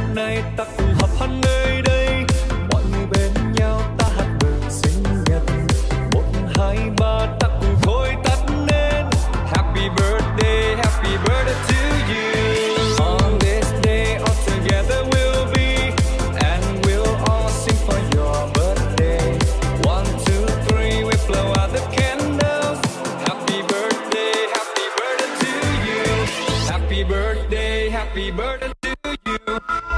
nay ta cùng họp hân nơi đây, mọi người bên nhau ta hát mừng sinh nhật. 1, 2, 3 ta cùng thôi tắt nên Happy birthday to you. On this day all together we'll be, and we'll all sing for your birthday. 1, 2, 3 we blow out the candles. Happy birthday to you. Happy birthday to you.